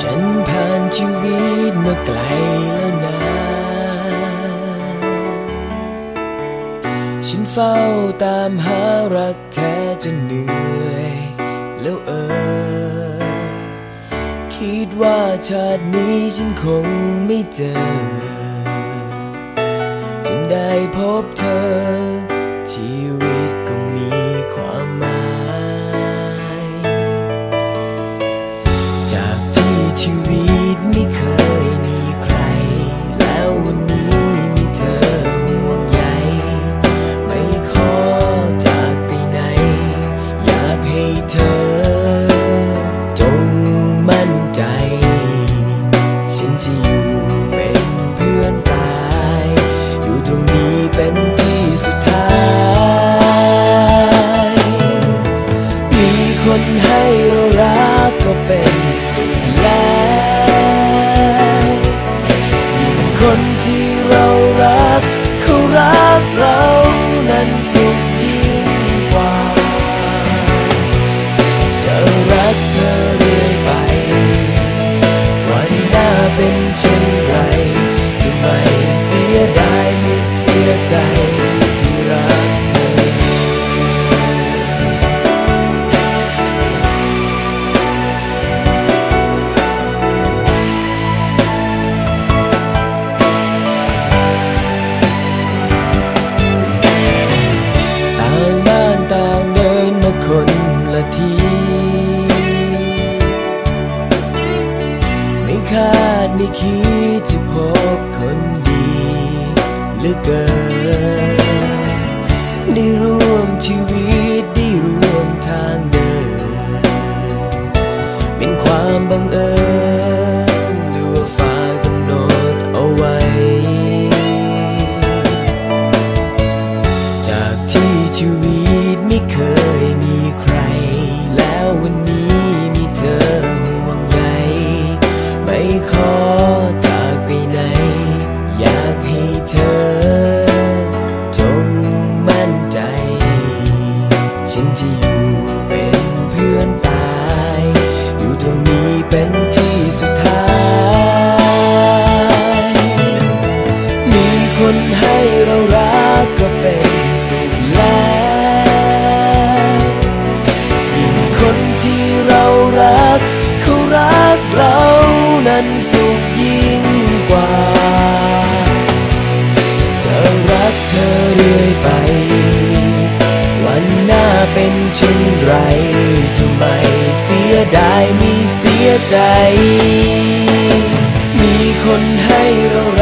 ฉันผ่านชีวิตมาไกลแล้วนะฉันเฝ้าตามหารักแท้จนเหนื่อยแล้วคิดว่าชาตินี้ฉันคงไม่เจอจนได้พบเธอชีวิตก็มีความหมายจากที่ชีวิตไม่เคยมีใครแล้ววันนี้มีเธอห่วงใยไม่ขอจากไปไหนอยากให้เธอจงมั่นใจฉันจะอยู่เป็นเพื่อนตายอยู่ตรงนี้เป็นที่สุดท้ายมีคนให้เรารักก็เป็นสุขแล้วยิ่งคนที่เรารักเขารักเรานั้นสุขยิ่งกว่าจะรักเธอเรื่อยไปวันหน้าเป็นเช่นไรจะไม่เสียดายไม่เสียใจที่รักเธอต่างบ้านต่างเดินมาคนละทีไม่คาดไม่คิดจะพบคนดีเหลือเกินได้ร่วมชีวิตได้ร่วมทางเดินเป็นความบังเอิญหรือว่าฟ้ากำหนดเอาไว้จากที่ชีวิตไม่เคยมีใครแล้ววันนี้มีเธอห่วงใยไม่ขอจากไปไหนอยากให้เธอจงมั่นใจฉันจะอยู่เป็นเพื่อนตายอยู่ตรงนี้เป็นที่สุดท้ายมีคนให้เรารักก็เป็นสุขแล้วยิ่งคนที่เรารักเขารักเรานั้นสุขยิ่งกว่าจะรักเธอเรื่อยไปวันหน้าเป็นเช่นไรจะไม่เสียดายไม่เสียใจมีคนให้เรา